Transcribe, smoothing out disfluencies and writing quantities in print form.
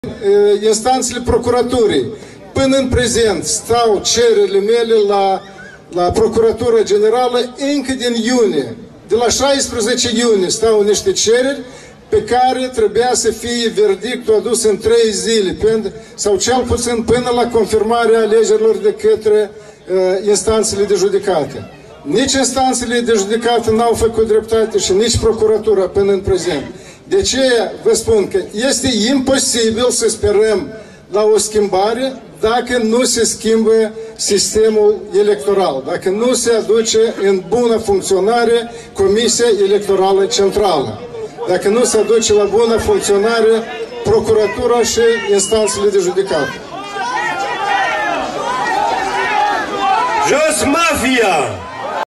instanțele procuraturii. Până în prezent stau cererile mele la Procuratura Generală încă din iunie. De la 16 iunie stau niște cereri pe care trebuia să fie verdictul adus în 3 zile, sau cel puțin până la confirmarea alegerilor de către instanțele de judecată. Nici instanțele de judecată n-au făcut dreptate și nici procuratura până în prezent. De aceea vă spun că este imposibil să sperăm la o schimbare dacă nu se schimbă sistemul electoral, dacă nu se aduce în bună funcționare Comisia Electorală Centrală, dacă nu se aduce la bună funcționare procuratura și instanțele de judecată. Jos mafia!